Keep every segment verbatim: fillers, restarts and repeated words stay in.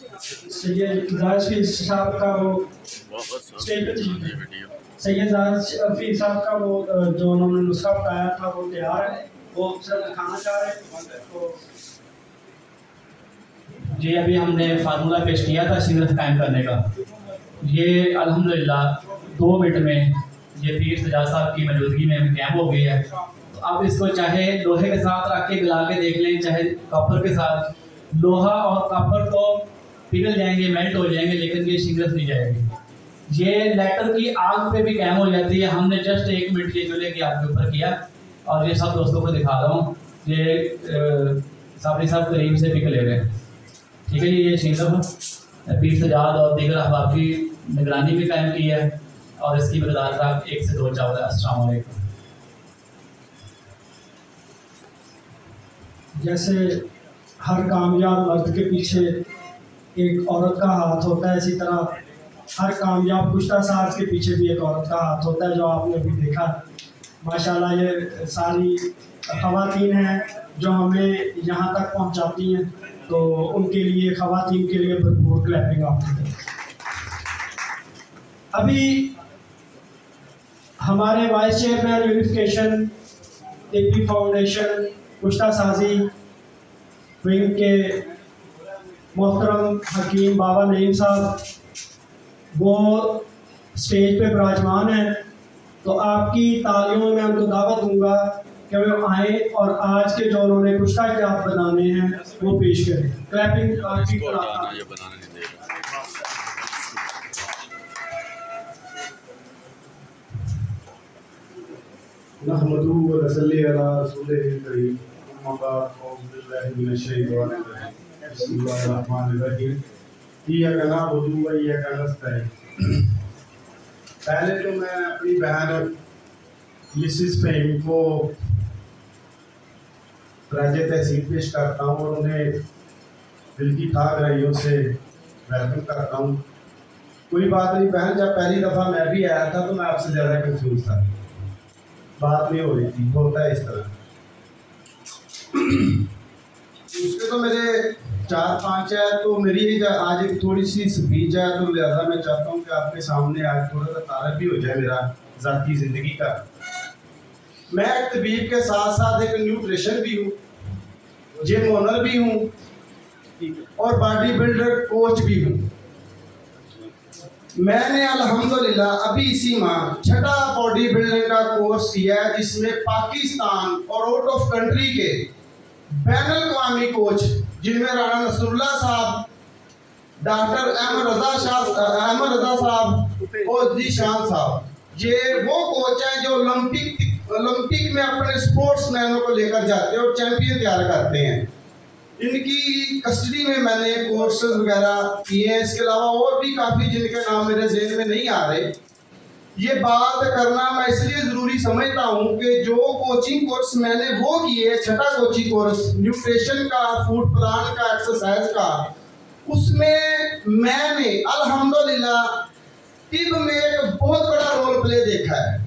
सैयद जाहिद साहब का वो सैयद जाहिद साहब का वो जो उन्होंने नुस्खा बताया था वो तैयार है, वो सिर्फ दिखाना चाह रहे हैं। तो जी अभी हमने फार्मूला पेश किया था सिगरत कायम करने का, ये अल्हम्दुलिल्लाह दो मिनट में ये पीर सजाद साहब की मौजूदगी में कायम हो गई है। तो आप इसको चाहे लोहे के साथ रख के गला के देख लें, चाहे कॉपर के साथ, लोहा और कॉपर तो पिघल जाएंगे, मेल्ट हो जाएंगे, लेकिन ये सिगरत नहीं जाएगी। ये लेटर की आग पे भी कायम हो जाती है। हमने जस्ट एक मिनट ये चूल्हे की आग के ऊपर किया और ये सब दोस्तों को दिखा रहा हूँ। ये साबरी साहब करीब से पिक ले रहे हैं, ठीक है जी। ये सिगरत पीर सजाद और दीगर अहबाब की निगरानी भी कायम की है और इसकी मकदार का एक से दो चावल। अस्सलाम वालेकुम। जैसे हर कामयाब मर्द के पीछे एक औरत का हाथ होता है, इसी तरह हर कामयाब कुश्ता साज के पीछे भी एक औरत का हाथ होता है, जो आपने भी देखा। माशाल्लाह ये सारी ख़वातीन हैं जो हमें यहाँ तक पहुँचाती हैं, तो उनके लिए, ख़वातीन के लिए भरपूर क्लैपिंग आपकी। अभी हमारे वाइस चेयरमैन यूनिफिकेशन टिपी फाउंडेशन कुश्ता साजी विंग के मोहतरम हकीम बाबा नईम साहब वो स्टेज पे विराजमान हैं, तो आपकी तालियों में उनको दावत दूंगा कि वो आए और आज के जो उन्होंने कुश्ता के आप बनाने हैं वो पेश करें। क्लैपिंग आपकी नहमदुहु व नसल्ली अला रसूलिहिल करीम, अम्मा बाद, औज़ु बिल्लाहि मिनश शैतानिर रजीम, बिस्मिल्लाहिर रहमानिर रहीम, इय्याका नअबुदु व इय्याका नस्तईन। पहले तो मैं अपनी बहन मिसिस फ़हीम को राजे तहसील पेश करता हूँ और उन्हें दिल की था गहराइयों से वेलकम करता हूँ। कोई बात नहीं बहन, जब पहली दफ़ा मैं भी आया था तो मैं आपसे ज़्यादा कंफ्यूज था, बात नहीं हो रही थी, होता है इस तरह। उसके तो मेरे चार पांच है, तो मेरी आज एक थोड़ी सी स्पीच है, तो लिहाजा मैं चाहता हूँ कि आपके सामने आज थोड़ा सा तारफ भी हो जाए मेरा ज़ाती ज़िंदगी का। मैं एक तबीब के साथ साथ एक न्यूट्रिशन भी हूँ, जिम ओनर भी हूँ और बॉडी बिल्डर कोच भी हूँ। मैंने अल्हम्दुलिल्लाह अभी इसी माह छठा बॉडी बिल्डिंग का कोर्स किया है, जिसमें पाकिस्तान और आउट ऑफ कंट्री के बैनुल अक़वामी कोच, जिनमें राणा नसरुल्लाह साहब, डॉक्टर अहमद रजा शाह अहमद रजा साहब और जीशान साहब, ये वो कोच हैं जो ओलंपिक ओलंपिक में अपने स्पोर्ट्स मैनों को लेकर जाते हैं और चैंपियन तैयार करते हैं। इनकी कस्टडी में मैंने कोर्सेज वगैरह किए हैं। इसके अलावा और भी काफ़ी जिनके नाम मेरे ज़हन में नहीं आ रहे। ये बात करना मैं इसलिए ज़रूरी समझता हूँ कि जो कोचिंग कोर्स मैंने वो किए, छठा कोचिंग कोर्स न्यूट्रिशन का, फूड प्लान का, एक्सरसाइज का, उसमें मैंने अल्हम्दुलिल्लाह टिप में एक बहुत बड़ा रोल प्ले देखा है।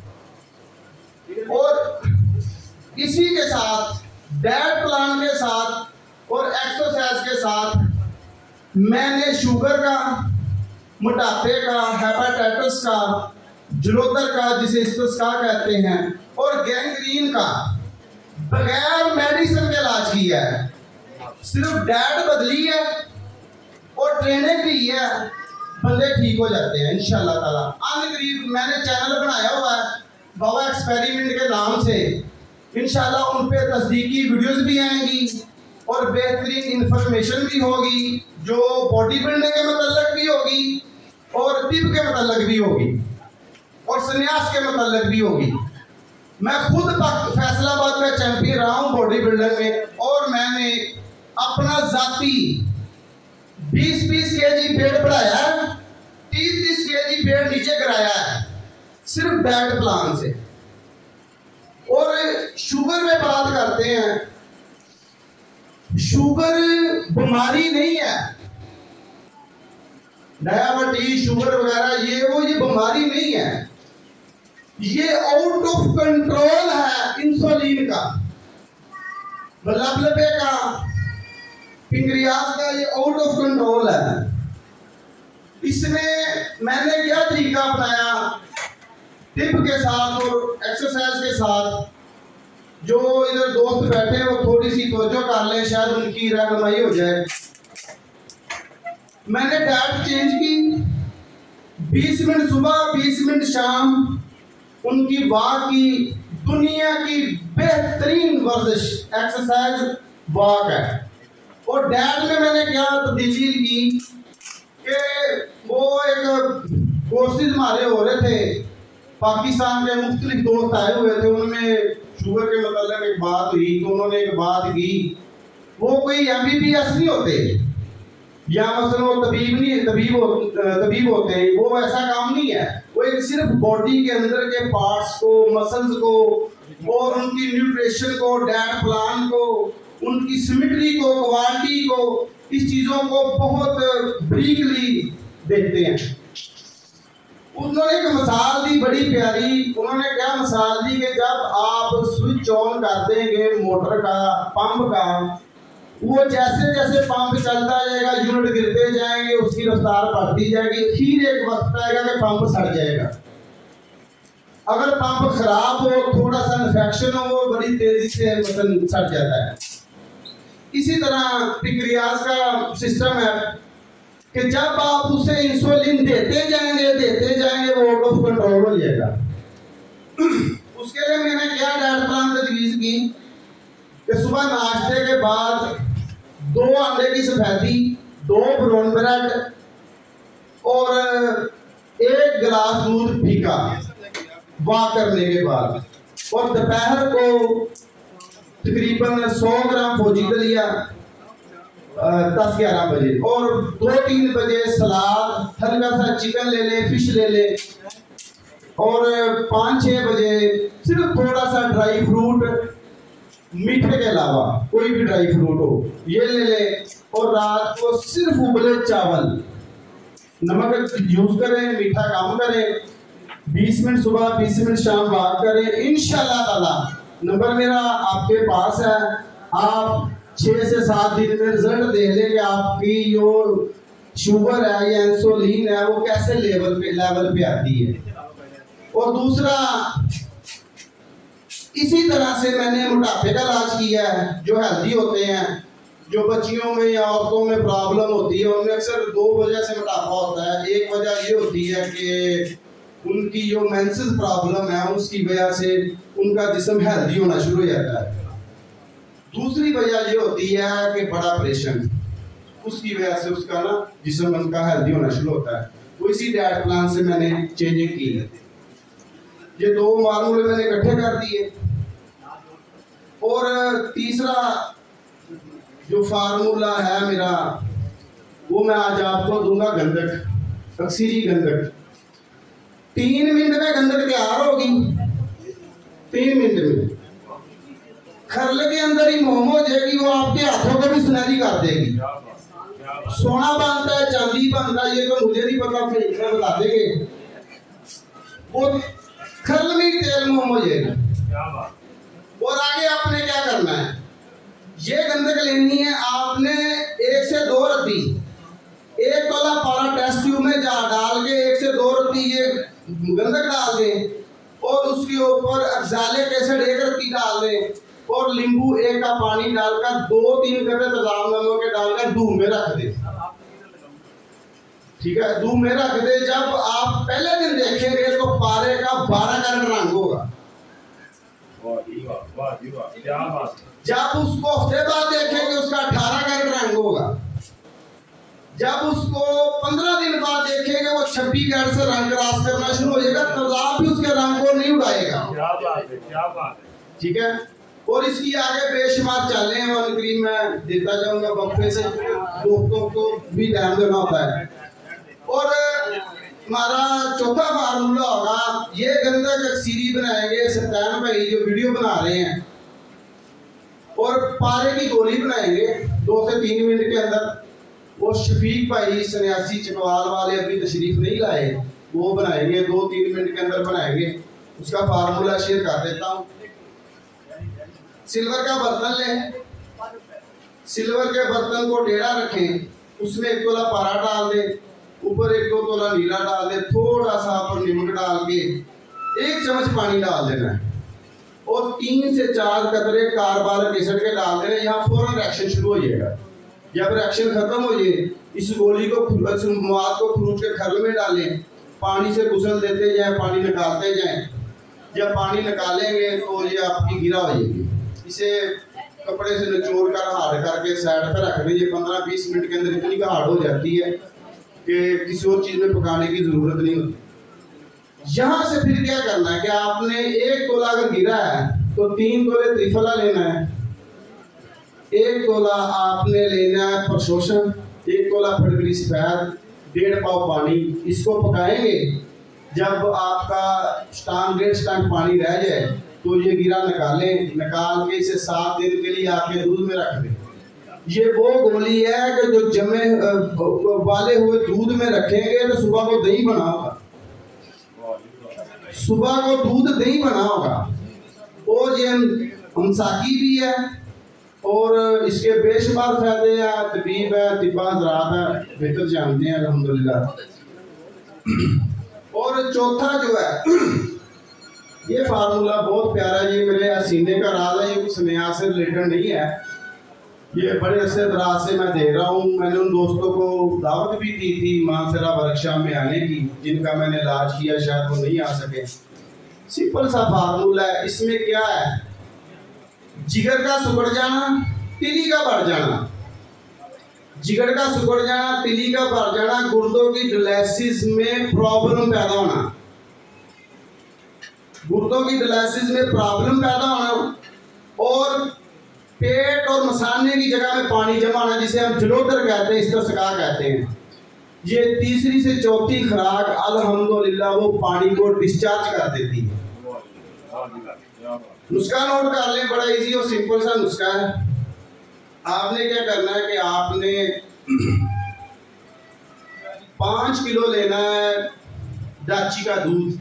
और इसी के साथ डाइट प्लान के साथ और एक्सरसाइज के साथ मैंने शुगर का, मोटापे का, हेपेटाइटिस का, जलोदर का जिसे इस्तिस्का कहते हैं, और गैंग्रीन का बगैर मेडिसिन के इलाज किया है। सिर्फ डाइट बदली है और ट्रेनिंग की है, बंदे ठीक हो जाते हैं इंशाल्लाह ताला। आने करीब मैंने चैनल बनाया हुआ है बाबा एक्सपेरिमेंट के नाम से, इंशाल्लाह उन पे तस्दीकी वीडियोस भी आएंगी और बेहतरीन इंफॉर्मेशन भी होगी, जो बॉडी बिल्डिंग के मतलब भी होगी और टिप के मतलब भी होगी और संन्यास के मतलब भी होगी। मैं खुद फैसलाबाद में चैंपियन रहा हूँ बॉडी बिल्डर में, और मैंने अपना जाती बीस बीस के जी वेट बढ़ाया है, तीस तीस के जी वेट नीचे कराया है, सिर्फ डाइट प्लान से। और शुगर में बात करते हैं, शुगर बीमारी नहीं है, डायबिटीज, शुगर वगैरह ये वो ये बीमारी नहीं है, ये आउट ऑफ कंट्रोल है इंसुलिन का, ब्लड का, पिंक्रियास का, ये आउट ऑफ कंट्रोल है। इसमें मैंने क्या तरीका अपनाया टिप के साथ और एक्सरसाइज के साथ, जो इधर दोस्त बैठे हैं वो थोड़ी सी तवज्जो कर लें, शायद उनकी रहनुमाई हो जाए। मैंने डाइट चेंज की, बीस मिनट सुबह बीस मिनट शाम उनकी वॉक की, दुनिया की बेहतरीन वर्जिश एक्सरसाइज वॉक है। और डाइट में मैंने क्या तब्दीली की कि वो एक कोर्सेज हमारे हो रहे थे, पाकिस्तान के मुख्तलिफ दोस्त आए हुए थे, उनमें शुगर के मतलब एक बात हुई तो उन्होंने एक बात की, वो कोई एम बी बी एस नहीं होते या मसलन वो तबीब नहीं तबीब हो, तबीब होते हैं, वो ऐसा काम नहीं है। वो एक सिर्फ बॉडी के अंदर के पार्ट्स को, मसल्स को और उनकी न्यूट्रिशन को, डाइट प्लान को, उनकी सिमेट्री को, क्वालिटी को, इस चीज़ों को बहुत ब्रीकली देखते हैं। उन्होंने एक मिसाल दी बड़ी प्यारी। उन्होंने क्या मिसाल दी कि जब आप स्विच ऑन कर देंगे मोटर का, पंप का, वो जैसे जैसे पंप चलता जाएगा यूनिट गिरते जाएंगे, उसकी रफ्तार बढ़ती जाएगी, फिर एक वक्त आएगा कि पंप सड़ जाएगा। अगर पंप खराब हो, थोड़ा सा इन्फेक्शन हो, वो बड़ी तेजी से मतलब सड़ जाता है। इसी तरह पिक्रियाज का सिस्टम है कि जब आप उसे इंसुलिन देते जाएंगे देते जाएंगे वो आउट ऑफ कंट्रोल हो जाएगा। उसके लिए मैंने क्या डाइट प्लान तजवीज़ की कि सुबह नाश्ते के बाद दो अंडे की सफेदी, दो ब्राउन ब्रेड और एक गिलास दूध फीका वॉक करने के बाद, और दोपहर को तकरीबन सौ ग्राम फौजी दलिया दस ग्यारह बजे, और दो तीन बजे सलाद, हल्का सा चिकन ले ले, फिश ले ले, और पाँच छः बजे सिर्फ थोड़ा सा ड्राई फ्रूट, मीठे के अलावा कोई भी ड्राई फ्रूट हो ये ले ले, और रात को सिर्फ उबले चावल, नमक यूज करें, मीठा कम करें, बीस मिनट सुबह बीस मिनट शाम वॉक करें। इंशाल्लाह ताला नंबर मेरा आपके पास है, आप छः से सात दिन में रिजल्ट देख लेंगे आपकी जो शुगर है या इंसुलिन है वो कैसे लेवल पे लेवल पे आती है। और दूसरा, इसी तरह से मैंने मोटापे का इलाज किया है। जो हेल्दी होते हैं, जो बच्चियों में या औरतों में प्रॉब्लम होती है, उनमें अक्सर दो वजह से मोटापा होता है। एक वजह ये होती है कि उनकी जो मेंसेस प्रॉब्लम है उसकी वजह से उनका जिस्म हेल्दी होना शुरू हो जाता है। दूसरी वजह ये होती है कि बड़ा प्रेशर, उसकी वजह से उसका ना जिस्म उनका हेल्दी होना शुरू होता है। वो इसी डाइट प्लान से मैंने चेंजिंग की है। ये दो फार्मूले मैंने इकट्ठे कर दिए। और तीसरा जो फार्मूला है मेरा, वो मैं आज आपको दूंगा गंधक, अक्सीरी गंधक। तीन मिनट में गंधक तैयार होगी, तीन मिनट में खरल के अंदर ही मोम हो जाएगी, वो आपके हाथों को भी सुनहरी कर देगी। सोना बनता है, चांदी बनता है, ये तो मुझे नहीं पता, फिर बता देंगे। वो खरल में तेल मोम हो जाएगी। और आगे आपने क्या करना है, ये गंधक लेनी है आपने एक से दो रत्ती, एक तोला पारा टेस्ट ट्यूब में जा डाल के एक से दो रत्ती ये गंधक डाल दें, और उसके ऊपर अक्सालिक एसिड एक रत्ती डाल दें, और नींबू एक का पानी डालकर दो तीन कटे तजाम नमक के डालकर धूप में रख दे। ठीक है, धूप में रख दे। जब आप पहले दिन देखेंगे तो पारे का बारह कैरेट रंग होगा। जब उसको हफ्ते बाद देखेंगे उसका अठारह कैरेट रंग होगा। जब उसको पंद्रह दिन बाद देखेंगे वो छब्बीस कैरेट से रंग क्रॉस करना शुरू हो जाएगा, तजाब भी उसके रंग को नहीं उड़ाएगा। क्या बात है, क्या बात है। ठीक है, और इसकी आगे बेशुमार चालें हैं, वन क्रीम मैं देता जाऊंगा वक्फे से, दोस्तों को भी ध्यान देना होता है। और हमारा चौथा फार्मूला होगा, ये गंधक अक्सीरी बनाएंगे सत्यान भाई जो वीडियो बना रहे हैं, और पारे की गोली बनाएंगे दो से तीन मिनट के अंदर। वो शफीक भाई सन्यासी चकवाल वाले अभी तशरीफ नहीं लाए, वो बनाएंगे दो तीन मिनट के अंदर बनाएंगे। उसका फार्मूला शेयर कर देता हूँ। सिल्वर का बर्तन लें, सिल्वर के बर्तन को टेढ़ा रखें, उसमें एक तोला पारा डाल दें, ऊपर एक दो तोला नीला डाल दे, थोड़ा सा ऊपर नमक डाल के एक चम्मच पानी डाल देना है और तीन से चार कतरे कार्बोलिक एसिड के डाल देना। यहाँ फौरन रिएक्शन शुरू हो जाएगा। जब रिएक्शन खत्म हो जाए इस गोली को इस मवाद को फ्रूट के खल में डालें, पानी से गुसल देते जाएं, पानी निकालते जाएं। जब पानी निकालेंगे तो ये आपकी गिरा हो जाएगी। इसे कपड़े से निचोड़ कर हार्ड करके साइड पर रख दीजिए। पंद्रह बीस मिनट के अंदर इतनी हार्ड हो जाती है कि किसी और चीज़ में पकाने की ज़रूरत नहीं होती। यहाँ से फिर क्या करना है कि आपने एक तोला अगर गिरा है तो तीन तोले त्रिफला लेना है, एक तोला आपने लेना है प्रशोषण, एक तोला फटकरी सफेद, डेढ़ पाव पानी। इसको पकाएंगे। जब आपका स्टांग डेढ़ स्टांग पानी रह जाए तो ये गिरा निकालें, निकाल के इसे सात दिन के लिए आपके दूध में रख दें। ये वो गोली है कि जो जमे वाले हुए दूध में रखेंगे तो सुबह को दही बना होगा, सुबह को दूध दही बना होगा। और ये हमसाकी भी है और इसके बेशुमार फायदे हैं। तबीब है, तिब्बा ज़राअत है, बेहतर जानते हैं अल्हम्दुलिल्लाह। और चौथा जो है ये फार्मूला बहुत प्यारा है, ये मेरे सीने का राज है, ये कुछ न्यास से रिलेटेड नहीं है। ये बड़े अरसे दराज से मैं दे रहा हूँ। मैंने उन दोस्तों को दावत भी दी थी मानसरा वर्कशॉप में आने की जिनका मैंने इलाज किया, शायद वो नहीं आ सके। सिंपल सा फार्मूला है। इसमें क्या है, जिगर का सुकड़ जाना, तिली का बढ़ जाना। जिगर का सुकड़ जाना, तिली का बढ़ जाना, गुर्दों की डायलिसिस में प्रॉब्लम पैदा होना, गुर्दों की डायलिसिस में प्रॉब्लम पैदा होना और पेट और मसाने की जगह में पानी जमा होना, जिसे हम जलोदर कहते हैं, इस तरह सका कहते हैं। ये तीसरी से चौथी खुराक अल्हम्दुलिल्लाह वो पानी को डिस्चार्ज कर देती है। नुस्खा नोट कर लें, बड़ा इजी और सिंपल सा नुस्खा है। आपने क्या करना है कि आपने पाँच किलो लेना है दाची का दूध,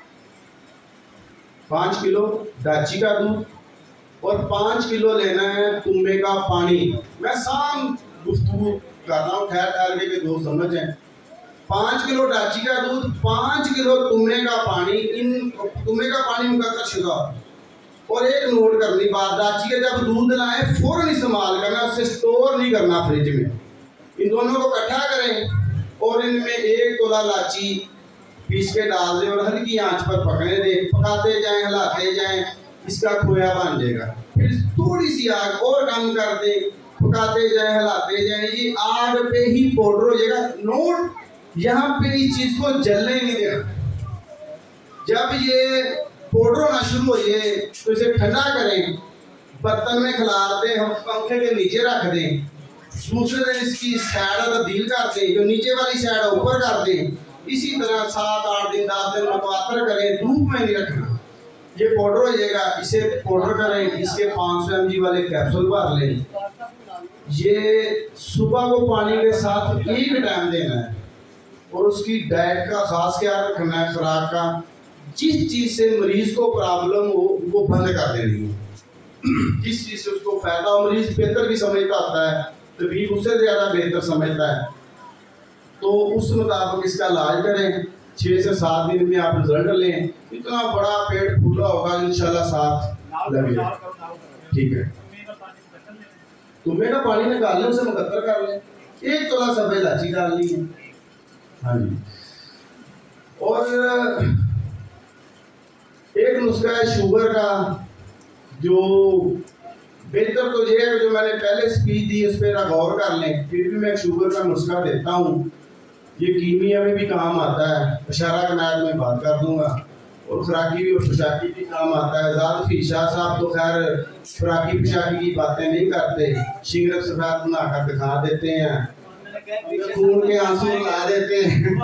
पाँच किलो दाची का दूध और पाँच किलो लेना है तुम्बे का पानी। मैं शाम गुफ्तगू कर रहा हूँ, ठहर ठहर के दोस्त समझ जाए। पाँच किलो दाची का दूध, पाँच किलो तुम्बे का पानी। इन तुम्बे का पानी मुकद्दर शुदा। और एक नोट करनी बात, दाची का जब दूध लाए फौरन इस्तेमाल करना, उसे स्टोर नहीं करना फ्रिज में। इन दोनों को इकट्ठा करें और इनमें एक तोला लाची पीस के डाल दें और हल्की आंच पर पकने दें। पकाते जाएं, हिलाते जाएं, इसका खोया बन जाएगा। फिर थोड़ी सी आग और कम कर दें, पकाते जाएं, हिलाते जाएं, ये आग पे ही पाउडर हो जाएगा। नोट यहाँ पे इस चीज को जलने नहीं देना। जब ये पाउडर होना शुरू हो जाए तो इसे ठंडा करें, बर्तन में खिलार दें, हम पंखे के नीचे रख दें। दूसरे दिन इसकी साइड तब्दील कर दें, जो नीचे वाली साइड ऊपर कर दें। इसी तरह सात आठ दिन दस दिन मुतवातर करें, धूप में नहीं रखना। ये पाउडर हो जाएगा, इसे पाउडर करें, इसके पाँच सौ एम जी वाले कैप्सूल भर लें। ये सुबह को पानी के साथ एक टाइम देना है और उसकी डाइट का खास ख्याल रखना है, खुराक का। जिस चीज़ से मरीज को प्रॉब्लम हो वो बंद कर देनी है। जिस चीज़ से उसको फायदा हो, मरीज बेहतर भी समझता होता है, तबीब उससे ज़्यादा बेहतर समझता है, तो उस मुताबिक इसका इलाज करें। छः से सात दिन में आप रिजल्ट लें। इतना बड़ा पेट फूला होगा इंशाल्लाह साथ लगेगा। ठीक है, तुम्हें का पानी निकाल लें, उसे मुकद्दर कर लें, एक तोला सफेद इलायची डाल ली है। हाँ जी। और एक नुस्खा है शुगर का, जो बेहतर तो ये है, जो मैंने पहले स्पीच दी उस पर गौर कर लें। फिर भी मैं शुगर का नुस्खा देता हूँ, ये कीमिया में भी काम आता है। इशारा कनात में बात कर दूंगा। और खुराकी भी और पोशाकी भी काम आता है। ज़ात शाह साहब तो खैर खुराकी पोशाकी की बातें नहीं करते, शिंगरक सफेद बना कर दिखा देते हैं, खून के आंसू ला देते हैं।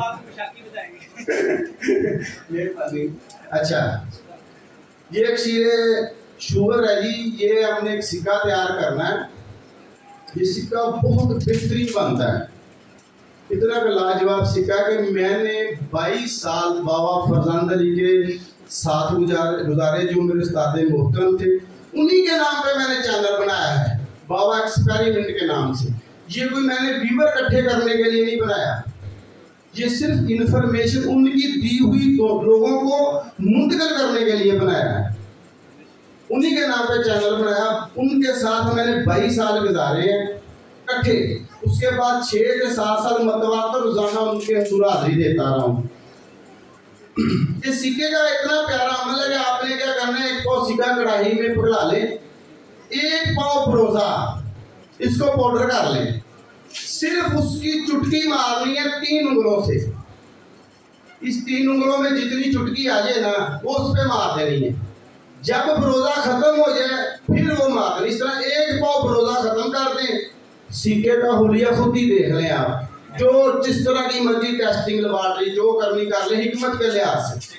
अच्छा, ये एक शीरे शुगर है जी, ये हमने एक सिक्का तैयार करना है। ये सिक्का बहुत बेहतरीन बनता है, इतना का लाजवाब सिक्का कि मैंने बाईस साल बाबा फरजंद अली के साथ गुजारे गुजारे जो मेरे उस्ताद मोहतरम थे। उन्हीं के नाम पे मैंने चैनल बनाया है, बाबा एक्सपेरिमेंट के नाम से। ये कोई मैंने व्यूवर इकट्ठे करने के लिए नहीं बनाया, ये सिर्फ इंफॉर्मेशन उनकी दी हुई तो लोगों को मुंतकिल करने के लिए बनाया है, उन्हीं के नाम पे चैनल बनाया। उनके साथ मैंने बाईस साल गुजारे हैं इकट्ठे। उसके बाद छह से सात साल मतवार तो रोजाना उनके हजूर हाजिरी देता रहा हूँ। ये सिक्के का इतना प्यारा अमल है कि आपने क्या करना है, एक पाव सिक्का कढ़ाई में पिघला ले, एक पाव भरोसा इसको पाउडर कर लें, सिर्फ उसकी चुटकी मारनी है तीन उंगलों से। इस तीन उंगलों में जितनी चुटकी आ जाए ना वो उस पर मार देनी है। जब भरोसा खत्म हो जाए फिर वो मार देनी। इस तरह एक पाव भरोसा खत्म कर दें, सिक्के का हुलिया खुद ही देख लें आप। जो जिस तरह की मर्जी टेस्टिंग लेबॉर्ट्री जो करनी कर ले हिकमत के लिहाज से।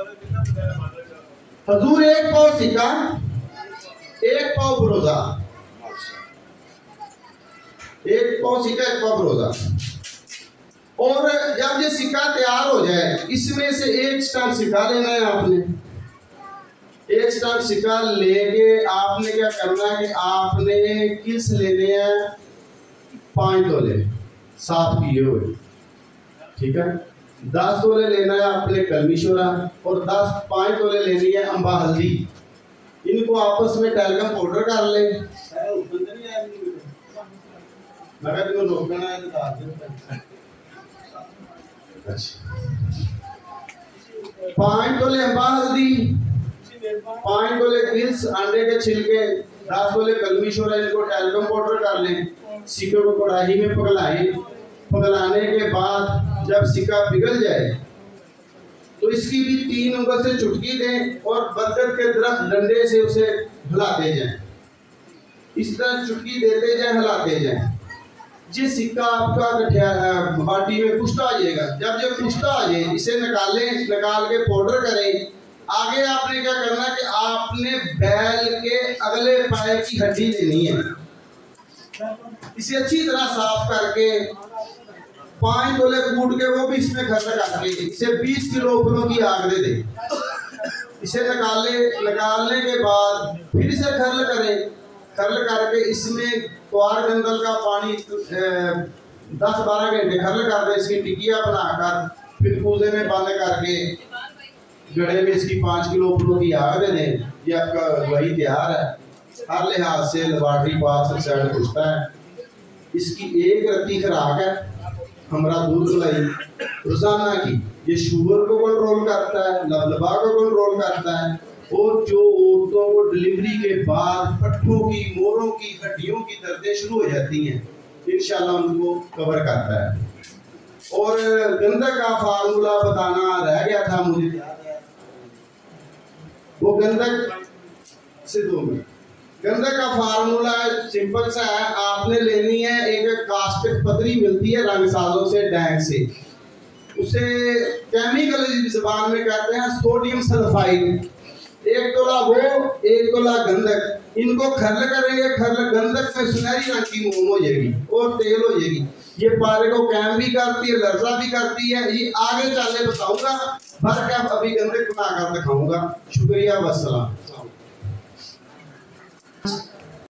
हजूर एक पाव सिक्का एक पाव भरोसा, एक पाव सिक्का एक पाव भरोसा। और जब ये सिक्का तैयार हो जाए इसमें से एक स्टम्प सिक्का लेना है आपने। एक स्टम्प सिक्का लेके आपने क्या करना है कि आपने किस लेने हैं पाँच तोले साफ किए हुए, ठीक है। दस तोले लेना है आपने कलमी शोरा और दस पाँच तोले लेनी है अम्बा हल्दी। इनको आपस में टैल्कम पाउडर कर ले। पाँच तोले अम्बा हल्दी, पाँच तोले गिल्स अंडे के छिलके, दस तोले कलमी शोरा, इनको टैल्कम पाउडर कर लें। सिक्के को कढ़ाई में पगलाएं। पगलाने के बाद जब सिक्का पिघल जाए तो इसकी भी तीन उंगल से चुटकी दें और बरगद के दरख्त डंडे से उसे हिलाते जाएं। इस तरह चुटकी देते जाएं, हिलाते जाएं। ये सिक्का आपका बाटी में कुश्ता आ जाएगा। जब ये कुश्ता आ जाए इसे निकालें, निकाल के पाउडर करें। आगे आपने क्या करना है कि आपने बैल के अगले पैर की हड्डी लेनी है, इसे अच्छी तरह साफ करके पाँच तोले कूट के वो भी इसमें खर्च करके इसे बीस किलो उपलों की आग दे दे। इसे निकाले, निकालने के बाद फिर इसे खर्ल करें। खर्ल करके इसमें क्वार गंदल का पानी दस बारह घंटे खर्ल कर दे। इसकी टिकिया बनाकर फिर कूजे में बंद करके गड़े में इसकी पाँच किलो उपलों की आग दे दें। ये आपका वही तैयार है। हर लिहाज से लेबॉर्ट्री पास साइड पूछता है। इसकी एक रत्ती खुराक है हमारा दूध मलाई रोजाना की। ये शुगर को कंट्रोल करता है, लबलबा को कंट्रोल करता है। और जो औरतों को डिलीवरी के बाद पट्ठों की मोरों की हड्डियों की दर्दें शुरू हो जाती हैं इंशाल्लाह उनको कवर करता है। और गंधक का फार्मूला बताना रह गया था मुझे, वो गंधक से दो मिनट। गंधक का फार्मूला सिंपल सा है। आपने लेनी है एक कास्टिक पतरी मिलती है रंगसाजों से, डैंग से। उसे केमिकल ज़बान में कहते हैं सोडियम सल्फाइड। एक तोला वो, एक तोला गंधक। इनको खर्ल करेंगे। खर्ल गंधक में सुनहरी रंग की मोम हो जाएगी और तेल हो जाएगी। ये पारे को कैम भी करती है, लर्जा भी करती है। ये आगे चलने बताऊंगा, भर के अभी गंधक बनाकर दिखाऊंगा। शुक्रिया, वस्सलाम।